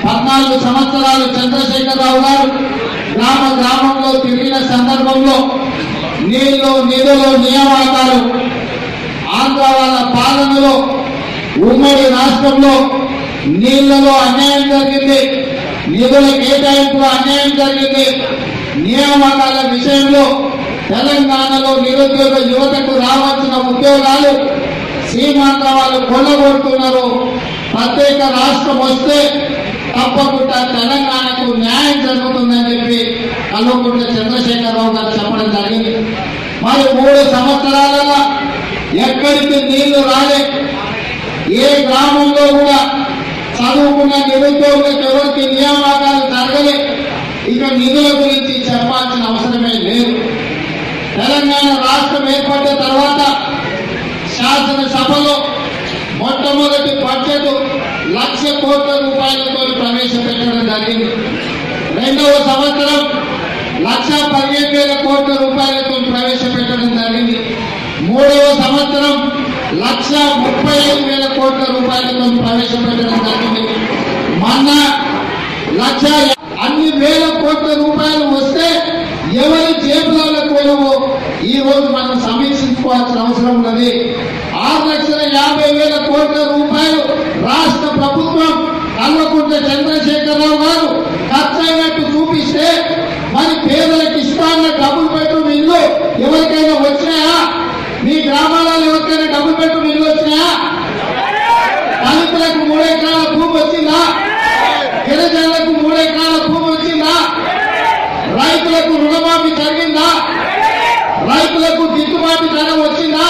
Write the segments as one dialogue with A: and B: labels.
A: 14 సంవత్సరాలు చంద్రశేఖరరావు గారు గ్రామ గ్రామంలో తిరిగిన సందర్భంలో నీళ్లు నిధులు నియామకాలు ఆంధ్ర వాళ్ళ పాలనలో ఉమ్మడి రాష్ట్రంలో నీళ్లలో అన్యాయం జరిగింది, నిధుల కేటాయింపులో అన్యాయం జరిగింది, నియామకాల విషయంలో తెలంగాణలో నిరుద్యోగ యువతకు రావాల్సిన ఉద్యోగాలు సీమాంధ్ర వాళ్ళు కొల్లగొడుతున్నారు. ప్రత్యేక రాష్ట్రం వస్తే తప్పకుండా తెలంగాణకు న్యాయం జరుగుతుందని చెప్పి కల్వకుంట్ల చంద్రశేఖరరావు గారు చెప్పడం జరిగింది. మరి 3 సంవత్సరాలలో ఎక్కడికి నీళ్లు రాలే, ఏ గ్రామంలో కూడా చదువుకున్న నిరుద్యోగులకు ఎవరికి నియామకాలు జరగలే. ఇక నిధుల గురించి చెప్పాల్సిన అవసరమే లేదు. తెలంగాణ రాష్ట్రం ఏర్పడిన తర్వాత శాసనసభలో మొట్టమొదటి బడ్జెట్ 1,00,000 కోట్ల రూపాయలతో ప్రవేశపెట్టడం జరిగింది. 2వ సంవత్సరం 1,15,000 కోట్ల రూపాయలతో ప్రవేశపెట్టడం జరిగింది. 3వ సంవత్సరం 1,35,000 కోట్ల రూపాయలతో ప్రవేశపెట్టడం జరిగింది. మొన్న 1,00,000 అన్ని వేల కోట్ల రూపాయలు వస్తే ఎవరి జేబులలో పోయినవో ఈ రోజు మనం సమీక్షించుకోవాల్సిన అవసరం ఉన్నది. 6,50,000 కోట్ల రూపాయలు రాష్ట్ర ప్రభుత్వం కల్వకుంట్ల చంద్రశేఖరరావు గారు ఖర్చయినట్టు చూపిస్తే మరి పేదలకు ఇస్తాన్న డబుల్ బెడ్రూమ్ ఇల్లు ఎవరికైనా వచ్చినాయా? మీ గ్రామాలలో ఎవరికైనా డబుల్ బెడ్రూమ్ ఇల్లు వచ్చినాయా? దళితులకు 3 ఎకరాల భూమి వచ్చిందా? గిరిజనులకు 3 ఎకరాల భూమి వచ్చిందా? రైతులకు రుణమాఫీ జరిగిందా? రైతులకు గిట్టుబాటు ధర వచ్చిందా?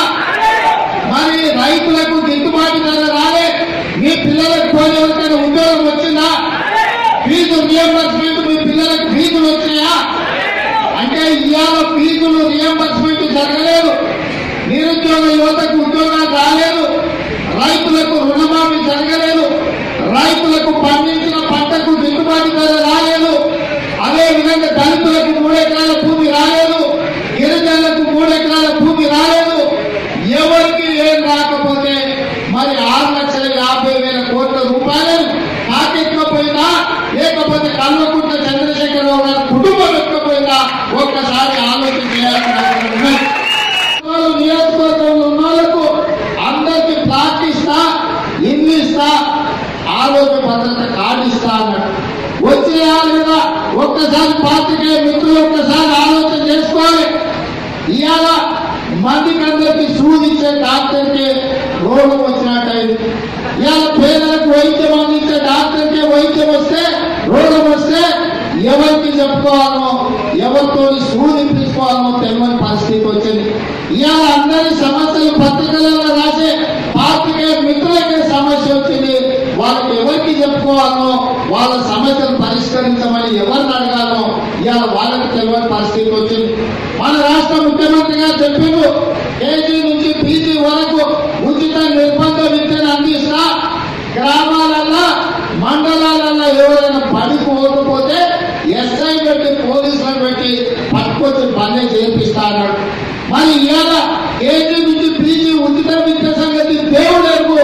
A: మరి రైతులకు గిట్టుబాటు ధర రాలే, మీ పిల్లలకు పోయిన ఎవరికైనా ఉద్యోగం వచ్చిందా? ఫీజు రియంబర్స్మెంట్ మీ పిల్లలకు ఫీజులు వచ్చినాయా? అంటే ఇవాళ ఫీజులు రియంబర్స్మెంట్ జరగలేదు, నిరుద్యోగ యువతకు ఉద్యోగాలు రాలేదు, రైతులకు రుణమాఫీ జరగలేదు, రైతులకు పండించిన పంటకు గిట్టుబాటు ధర రాలేదు, అదేవిధంగా దళితులకు 3 ఎకరాల భూమి రాలేదు, గిరిజనులకు 3 ఎకరాల భూమి రాలేదు. ఎవరికి ఏం రాకపోతే మరి 6,50,000 కోట్ల రూపాయలు కాకెక్కకపోయిందా, లేకపోతే కల్వకుంట్ల చంద్రశేఖరరావు గారి కుటుంబం ఎక్కకపోయిందా? ఒక్కసారి ఆలోచన చేయాల్సిన అవసరం ఉన్నది. నియోజకవర్గంలో ఉన్న వాళ్ళకు అందరికి ప్లాట్ ఇస్తా, ఇల్లు ఇస్తా, ఆరోగ్య భద్రత కార్డు ఇస్తా అన్నాడు. వచ్చేయాలి కదా, ఒక్కసారి పార్టీకే మిత్రులు ఒక్కసారి ఆలోచన చేసుకోవాలి. ఇవాళ మందికి అందరికి సూదిచ్చే డాక్టర్కి రోగం వచ్చినట్టయింది. ఇవాళ పేదలకు వైద్యం అందించే డాక్టర్కి వైద్యం వస్తే రోగం వస్తే ఎవరికి చెప్పుకోవాలో, ఎవరితో సూదించుకోవాలో తెలియని పరిస్థితి వచ్చింది. ఇవాళ అందరి సమస్యలు పత్రికలలో రాసే పార్టీకే మిత్రులకే సమస్య వచ్చింది. వాళ్ళకి ఎవరికి చెప్పుకోవాలో, వాళ్ళ సమస్యలు పరిష్కరించమని ఎవరిని అడగాలో ఇవాళ వాళ్ళకి తెలియని పరిస్థితి వచ్చింది. మన రాష్ట్ర ముఖ్యమంత్రి గారు చెప్పిండు, కేజీ నుంచి పీజీ వరకు ఉచిత నిర్బంధ విద్యను అందిస్తా, గ్రామాలల్లో మండలాలలో ఎవరైనా పనికి పోకపోతే ఎస్ఐ పెట్టి పోలీసులను పెట్టి పట్టుకొచ్చి పని చేపిస్తా అన్నాడు. మరి ఇవాళ కేజీ నుంచి పీజీ ఉచిత విద్య సంగతి దేవుడకు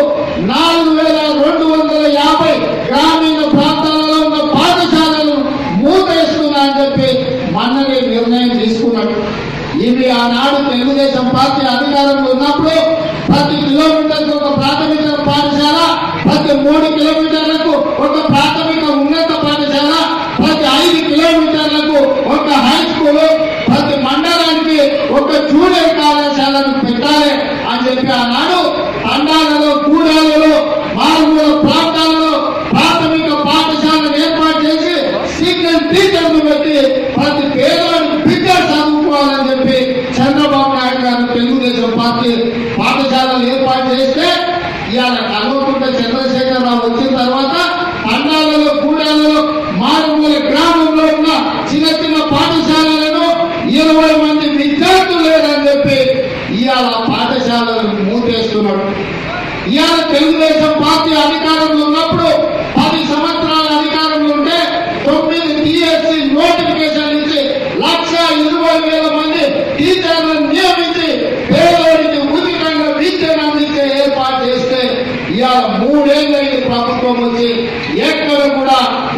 A: 4,250 గ్రామీణ ప్రాంతాలలో ఉన్న పాఠశాలలు మూతేస్తున్నా అని చెప్పి మొన్ననే నిర్ణయం తీసుకున్నాడు. ఇవి ఆనాడు తెలుగుదేశం పార్టీ అధికారంలో ఉన్నప్పుడు ప్రతి కిలోమీటర్కు ఒక ప్రాథమిక పాఠశాల, ప్రతి 3 కిలోమీటర్లకు ఒక ప్రాథమిక ఉన్నత పాఠశాల, ప్రతి 5 కిలోమీటర్లకు ఒక హై స్కూల్, ప్రతి మండలానికి ఒక జూనియర్ కళాశాలను పెట్టాలి అని చెప్పి ఆనాడు తండాలలో, కూడాలలో, మారుమూల ప్రాంతాలలో ప్రాథమిక పాఠశాలను ఏర్పాటు చేసి సీక్రెట్ టీచర్లు పెట్టి ప్రతి పేదవాడికి బిడ్డ చదువుకోవాలని చెప్పి చంద్రబాబు నాయుడు గారు తెలుగుదేశం పార్టీ పాఠశాలలు ఏర్పాటు చేస్తే ఇవాళ కల్వకుంట్ల చంద్రశేఖరరావు వచ్చిన తర్వాత తండాలలో, కూడాలలో, మారుమూల గ్రామంలో ఉన్న చిన్న చిన్న పాఠశాలలను 20 మంది విద్యార్థులు లేరని చెప్పి ఇవాళ పాఠశాలను మూతేస్తున్నాడు. ఇవాళ తెలుగుదేశం పార్టీ అధికారంలో ఉన్నప్పుడు 10 సంవత్సరాల అధికారంలో ఉంటే 9 టీఎస్సీ నోటిఫికేషన్ ఇచ్చి 1,20,000 మంది టీచర్లను నియమించి పేదవాడికి ఉచితంగా విద్యను అందించే ఏర్పాటు చేస్తే ఇవాళ 3 ఏళ్ళైంది ప్రభుత్వం వచ్చి ఎక్కడ కూడా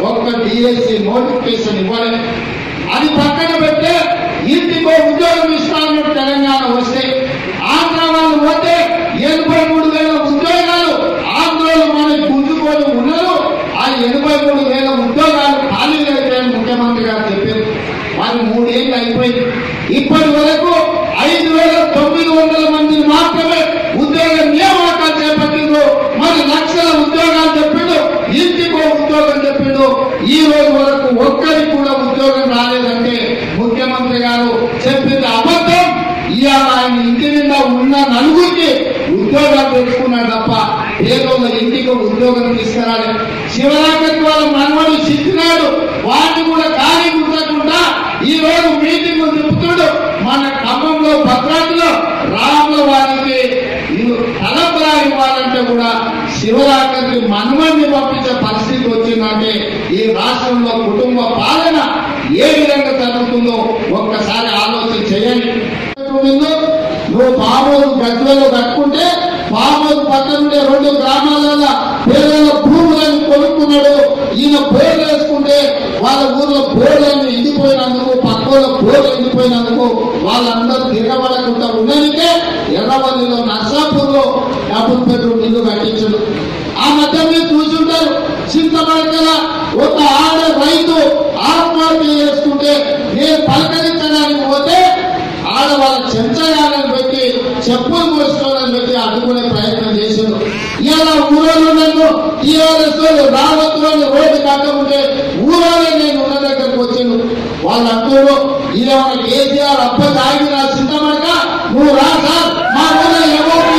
A: డిఎస్సి నోటిఫికేషన్ ఇవ్వలేదు. అది పక్కన పెడితే ఇంటికో ఉద్యోగం ఇస్తాను తెలంగాణ వస్తే, ఆంధ్ర వాళ్ళు పోతే 83,000 ఉద్యోగాలు ఆంధ్రలో మనకి గుంజుకొని ఉన్నారు. ఆ 83,000 ఉద్యోగాలు ఖాళీ లేదని ముఖ్యమంత్రి గారు చెప్పారు. మరి 3 ఏళ్ళు అయిపోయింది. ఇప్పటి వరకు 5,900 మందిని మాత్రమే ఉద్యోగ నియామకాలు చేపట్టిండు. మరి లక్షల ఉద్యోగాలు చెప్పిండు, ఇంటికో ఉద్యోగం చెప్పిండు. ఈ రోజు వరకు ఒక్కరికి కూడా ఉద్యోగం రాలేదంటే ముఖ్యమంత్రి గారు చెప్పింది అబద్ధం. ఇవాళ ఆయన ఇంటి నిండా ఉన్న నలుగురికి ఉద్యోగాలు పెట్టుకున్నాడు తప్ప పేదోళ్ళ ఇంటికి ఉద్యోగం తీసుకురాలి. శివరాకర్ వాళ్ళ మనవడు చిత్తినాడు, వాటిని కూడా ఖాళీ ఉంచకుండా ఈ రోజు మీటింగ్ తిప్పుతాడు. మన ఖమ్మంలో భద్రాద్రిలో రాముల వారికి తలపరా ఇవ్వాలంటే కూడా శివరాకర్కి మనవడిని పంపించే పరిస్థితి వచ్చిందంటే ఈ రాష్ట్రంలో కుటుంబ పాలన ఏ విధంగా జరుగుతుందో ఒక్కసారి ఆలోచన చేయండి. నువ్వు పామూరు గజ్వెల్లో కట్టుకుంటే పామూరు పక్కనుండే 2 గ్రామాలలో పేదల భూములను కొనుక్కున్నాడు. ఈయన బోర్లు వేసుకుంటే వాళ్ళ ఊర్లో బోర్లన్నీ ఎండిపోయినందుకు, పక్కల బోర్లు ఎండిపోయినందుకు వాళ్ళందరూ తిరగబడకుండా ఉండనికే ఎర్రవల్లిలో నర్సాపూర్లో 50 బెడ్రూమ్ ఇల్లు కట్టించాడు. ఆ మధ్య మీరు చూసుంటారు, చింతమడకల ఒక ఆడ రైతు ఆత్మహత్య చేసుకుంటే నేను పలకరించడానికి పోతే ఆడవాళ్ళ చెంచగాలను పెట్టి చెప్పులు మోసుకోవాలని పెట్టి అడ్డుకునే ప్రయత్నం చేశాడు. ఇలా ఊరోళ్ళు నన్ను టీఆర్ఎస్ రావద్దులని రోడ్డు కట్టకుంటే ఊరోళ్ళే నేను ఉన్న దగ్గరకు వచ్చాను. వాళ్ళు అంటారు ఇలా కేసీఆర్ అప్ప తాగిన చింతమడక నువ్వు రా సార్ మా ఊళ్ళో ఎవరికి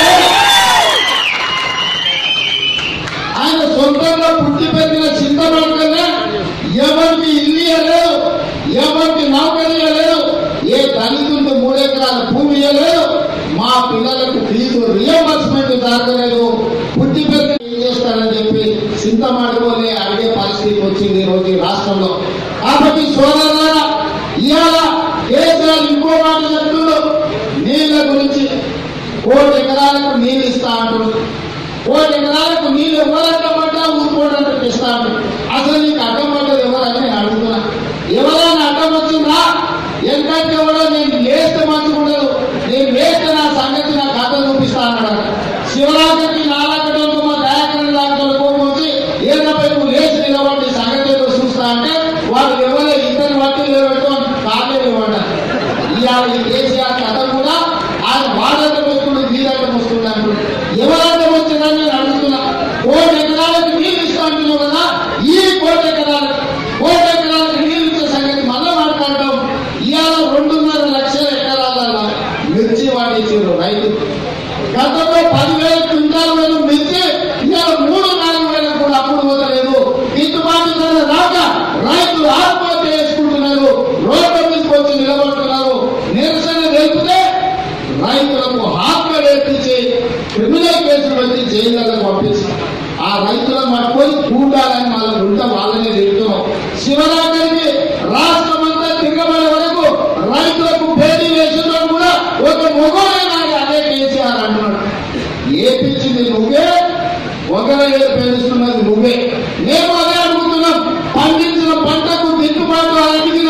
A: ఆయన సొంతంగా పుట్టి పెరిగిన చింతమడకనే ఎవరికి ఇల్లు ఇవ్వలేదు, ఎవరికి నౌకరీ ఇవ్వలేదు, ఏ దళితులకు 3 ఎకరాల భూమి ఇవ్వలేదు, మా పిల్లలకు ఫీజు రియంబర్స్మెంట్ జరగలేదు, పుట్టి పెరిగి ఏం చేస్తారని చెప్పి చింతమడకనే అడిగే పరిస్థితి వచ్చింది ఈ రోజు రాష్ట్రంలో. కాబట్టి సోదరులారా, ఇవాళ కేసీఆర్ ఇంకో మాట చెప్తున్నాడు, నీళ్ల గురించి 1 కోటి ఎకరాలకు నీళ్లు ఇస్తా అంటున్నాడు. 1 కోటి ఎకరాలకు నీళ్లు ఎవరడ్డమంటా ఊరుకోవడానికి ఇస్తా అంటాడు. అసలు నీకు అడ్డం పడ్డది ఎవరని నేను అడుగుతున్నా. ఎవరైనా అడ్డం వచ్చిందా? ఎందుకంటే కూడా నేను లేస్తే మంచిగా ఉండదు, నేను లేస్తే నా సంగతి నా కథ చూపిస్తా అన్నాడు. శివరాత్రికి నాలాగడంతో మా దయాకరణ లాంటి కోపం వచ్చి ఏదైనా నువ్వు లేచి నిలబడి సంగతి ఏదో చూస్తా అంటే వాళ్ళు ఎవరో ఇద్దరు వట్టి నిలబెట్టుకొని కాదే ఇవ్వడారు. ఇవాళ ఈ కేసీఆర్ కథ కూడా ఆయన వాడటం వస్తుంది, వీడటం వస్తుంది అంటారు. ఎవరంటే వచ్చిందని నేను అడుగుతున్నా. 1 కోటి ఎకరాలకు నీళ్ళు ఇస్తా అంటున్నావు కదా, ఈ 1 కోటి ఎకరాలకు నీళ్ళు ఇచ్చే సంగతి మళ్ళా మాట్లాడటం. ఇవాళ 2.5 లక్షల ఎకరాలలో మిర్చి వాడించారు రైతు. గతంలో 10,000 క్వింటాలు మిర్చి ఇవాళ 3-4 కూడా అప్పుడు పోతలేదు. గిట్టుబాటు ధర రాక రైతులు ఆత్మహత్య చేసుకుంటున్నారు, రోడ్ల మీదకి వచ్చి నిలబడుతున్నారు. నిరసన తెలిపితే రైతులకు ఆత్మ నేర్పించి క్రిమినల్ కేసులు పెట్టి జైళ్లకు పంపించి ఆ రైతులను పట్టుకొని కూడాలని వాళ్ళనే తిరుగుతున్నాం. శివరాత్రికి రాష్ట్రమంతా తిరగబడే వరకు రైతులకు భేటీ వేసిన కూడా ఒక మొగోడైనా అదే కేసీఆర్ అంటున్నాడు. ఏపించింది నువ్వే, ఒకవేళ పేరుస్తున్నది నువ్వే. మేము అదే అడుగుతున్నాం. పండించిన పంటకు గిట్టుబాటు అడిగిన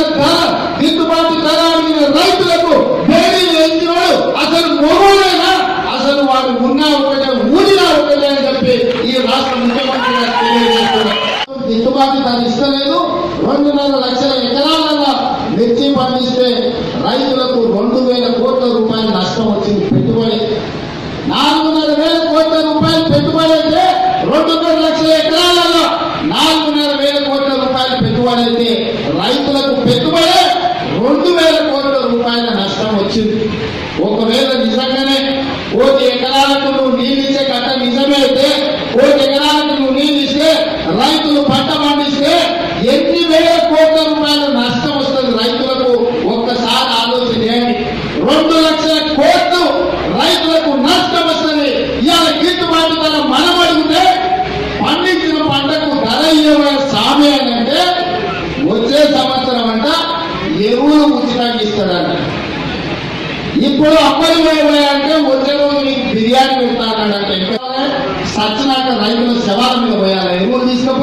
A: రైతులకు భేటీ వేసినవాడు అసలు మొగోడైనా, అసలు వాడు ఉన్నా ఒకటే ఊరినా ఒకటే అని చెప్పి ఈ రాష్ట్ర ముఖ్యమంత్రి గారు తెలియజేస్తున్నారు. గిట్టుబాటు ధర ఇస్తలేదు. 2.5 లక్షల ఎకరాలలో మిర్చి పండిస్తే రైతులకు 2,000 కోట్ల రూపాయలు నష్టం వచ్చింది. పెట్టుబడి 4,500 కోట్ల రూపాయలు పెట్టుబడి అయితే 2.5 లక్షల ఎకరాలలో 4,500 కోట్ల రూపాయలు పెట్టుబడి అయితే రైతులకు పెట్టుబడి 2,000 కోట్ల రూపాయల నష్టం వచ్చింది. ఒకవేళ నిజంగానే 1 కోటి ఎకరాలకు నువ్వు నీళ్ళు ఇచ్చే కట్ట నిజమే అయితే 1 కోటి ఎకరాలకు నువ్వు నీళ్ళు ఇస్తే రైతులు పంట పండిస్తే ఎన్ని వేల కోట్ల రూపాయల నష్టం వస్తుంది రైతులకు? ఒక్కసారి ఆలోచన చేయండి. 2 లక్షల కోట్లు రైతులకు నష్టం వస్తుంది. ఇవాళ గిట్టుబాటు ధర మనం అడిగితే పండించిన పంటకు ధర ఇవ్వడం సామే అని అంటే వచ్చే సంవత్సరం అంట ఎరువులు ఉచితంగా ఇస్తాడంట. ఇప్పుడు అప్పటి అంటే వచ్చే రోజు నీకు బిర్యానీ పెడతాడంటే సచ్చినాక రైతుల శవాల మీద పోయాలి. ఎరువులు తీసుకుపోయి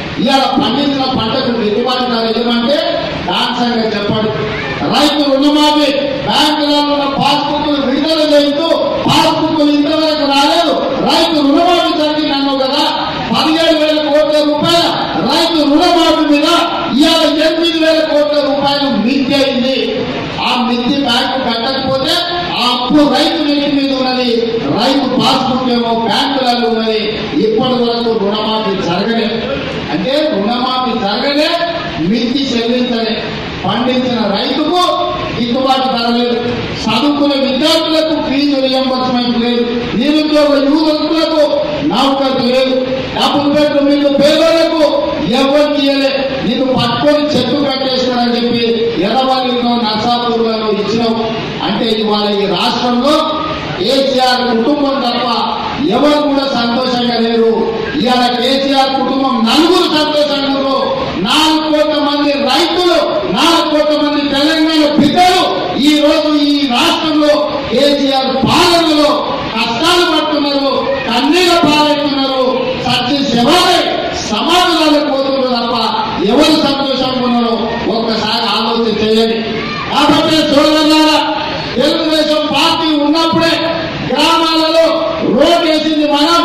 A: ఇవాళ పండించిన పంటకు గిట్టుబాటు ధర ఇవ్వమంటే దాని సంగతి చెప్పండి. రైతు రుణమాఫీ బ్యాంకులలో ఉన్న పాస్బుక్లు విడుదల చేస్తూ పాస్బుక్లు ఇంతవరకు రాలేదు. రైతు రుణమాఫీ జరిగిందన్నావు కదా, 17,000 కోట్ల రూపాయల రైతు రుణమాఫీ మీద ఇవాళ 8,000 కోట్ల రూపాయలు మిత్తి అయింది. ఆ మిత్తి బ్యాంకు కట్టకపోతే ఆ అప్పు రైతు నెత్తి మీద ఉన్నది, రైతు పాస్బుక్ ఏమో బ్యాంకులలో ఉన్నది. ఇప్పటి వరకు రుణమాఫీ జరగలే. అంటే రుణమాఫీ జరగలే, మిత్తి చెల్లించలే. పండించిన రైతుకు గిట్టుబాటు ధర లేదు, చదువుకునే విద్యార్థులకు ఫీజు రియంబర్స్మెంట్ లేదు, నిరుద్యోగ యువకులకు నౌకరు లేదు, డబుల్ బెడ్రూమ్ ఇల్లు పేదలకు ఎవరికి ఇవ్వలే. నీకు పట్టుకొని చెట్టు కట్టేస్తారని చెప్పి ఎర్రవల్లిలో నర్సాపూర్లలో ఇచ్చినావు. అంటే ఇవాళ ఈ రాష్ట్రంలో కేసీఆర్ కుటుంబం తప్ప ఎవరు కూడా సంతోషంగా లేరు. ఇవాళ కేసీఆర్ కుటుంబం నలుగురు సంతోషంగా ఉన్నారు. 4 కోట్ల మంది రైతులు, 4 కోట్ల మంది తెలంగాణ బిడ్డలు ఈ రోజు ఈ రాష్ట్రంలో కేసీఆర్ పాలనలో కష్టాలు పడుతున్నారు, కన్నీళ్ళ పాలవుతున్నారు, సత్య శవాలే సమాధానాలకు పోతున్నారు తప్ప ఎవరు సంతోషంగా ఉన్నారో ఒక్కసారి ఆలోచన చేయండి. కాబట్టి సోదరులారా, తెలుగుదేశం పార్టీ ఉన్నప్పుడే గ్రామాలలో రోడ్ వేసింది మనం.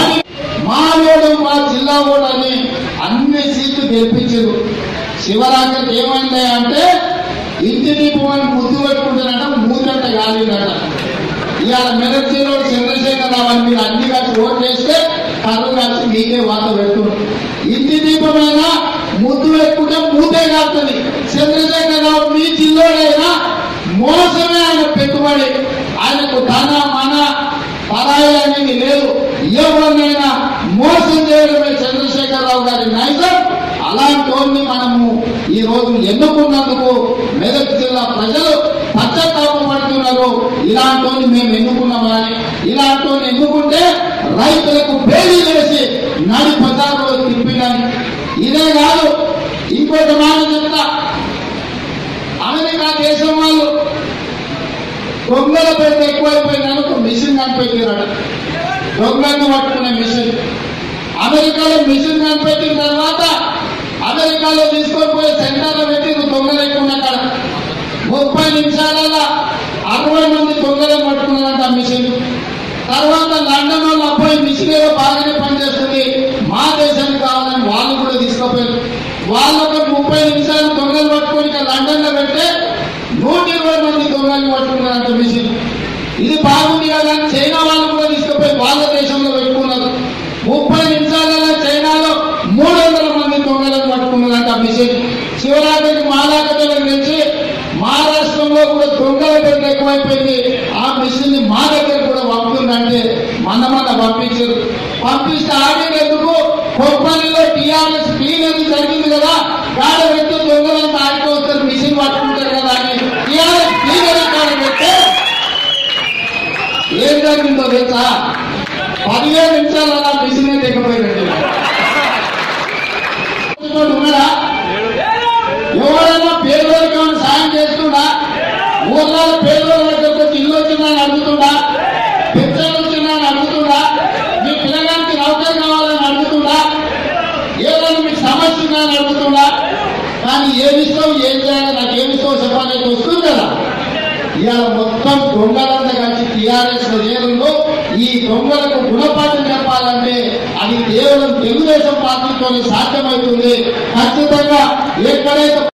A: మా ఓడు మా జిల్లా ఓడు అని అన్ని సీట్లు గెలిపించారు. శివరాత్రికి ఏమైంది అంటే ఇంటి దీపమని ముద్దు పెట్టుకుంటారంట, మూతంట కాలిందట. ఇవాళ మెదక్ జిల్లా చంద్రశేఖరరావు అని మీరు అన్ని కలిసి ఓట్లు వేస్తే కర్రు కలిసి మీకే వాత పెడుతున్నారు. ఇంటి దీపమైనా ముద్దు పెట్టుకుంటే మూతే కాస్తుంది. చంద్రశేఖరరావు మీ జిల్లాడైనా మోసమే ఆయన పెట్టుబడి. ఆయనకు ధన మన పరాయి అనేది లేదు. ఎవరినైనా మోసం చేయడమే చంద్రశేఖరరావు గారి నైజం. అలాంటి వారిని మనము ఈ రోజు ఎన్నుకున్నందుకు మెదక్ జిల్లా ప్రజలు పశ్చాత్తాపడుతున్నారు. ఇలాంటి వారిని మేము ఎన్నుకున్నామని, ఇలాంటి వారిని ఎన్నుకుంటే రైతులకు బేడీ వేసి నడి బజారులో తిప్పిందని. ఇదే కాదు, ఇంకొక మాట చెప్తా. అమెరికా దేశం వాళ్ళు దొంగల పెద్ద ఎక్కువైపోయిందని ఒక మిషన్ కనిపెట్టారట. దొంగలను పట్టుకునే మిషన్. అమెరికాలో మిషన్ కనిపెట్టిన తర్వాత అమెరికాలో తీసుకొని పోయి సెంటర్లో పెట్టి దొంగలు ఎక్కువ కాడ 30 నిమిషాలలో 60 మంది దొంగలను పట్టుకున్నారంట ఆ మిషన్. తర్వాత లండన్ వాళ్ళు అబ్బాయి మిషన్ ఏదో బాగానే పనిచేస్తుంది, మా దేశానికి కావాలని వాళ్ళు కూడా తీసుకుపోయారు. వాళ్ళొక 30 నిమిషాలు దొంగలు పట్టుకొని లండన్ లో పెడితే 120 మంది దొంగలు పట్టుకున్నారంట మిషన్. ఇది బాగుంది కదా అని చైనా వాళ్ళు కూడా తీసుకుపోయి వాళ్ళ దేశంలో పెట్టుకున్నారు. 30 నిమిషాలలో చైనాలో 300 మంది దొంగలను పట్టుకున్నారంట మిషన్. శివరాత్రికి మాలాకతలకు తెచ్చి మహారాష్ట్రంలో కూడా దొంగల పెద్ద ఎక్కువైపోయింది. ఆ మిషన్ ని మా దగ్గర కూడా పంపుతుందంటే మన పంపించారు. పంపిస్తే ఆడేందుకు కొప్పల్లిలో టీఆర్ఎస్ క్లీనర్ జరిగింది కదా, కాడ పెట్టి దొంగలంతా ఆడుకోవచ్చు మిషన్ పట్టుకుంటారు కదా అని టీఆర్ఎస్ క్లీనర్ కాడ పెడితే ఏం జరిగిందో తెలుసా? 15 నిమిషాలు అలా మిషన్ తెగపోయినట్టు ఉన్నాడా? ఎవరైనా పేదోళ్ళకి ఏమైనా సాయం చేస్తుండా? ఊర్లో పేదోళ్ళ దగ్గరకు వచ్చి ఇల్లు వచ్చిందా అని అడుగుతుండా? పెన్షన్ వచ్చిందా అని అడుగుతుండా? మీ పిల్లగానికి నౌకరు కావాలని అడుగుతుండా? ఏదైనా మీకు సమస్య ఉందా అని అడుగుతుండా? కానీ ఏమిస్తావు, ఏం చేయాలి, నాకు ఏమిస్తావు చెప్పాలని వస్తుంది కదా. ఇవాళ మొత్తం దొంగలంతా కలిసి టీఆర్ఎస్ ఏరులో ఈ దొంగలకు గుణపాఠం చెప్పాలంటే అది కేవలం తెలుగుదేశం పార్టీతోనే సాధ్యమవుతుంది. ఖచ్చితంగా ఎక్కడైతే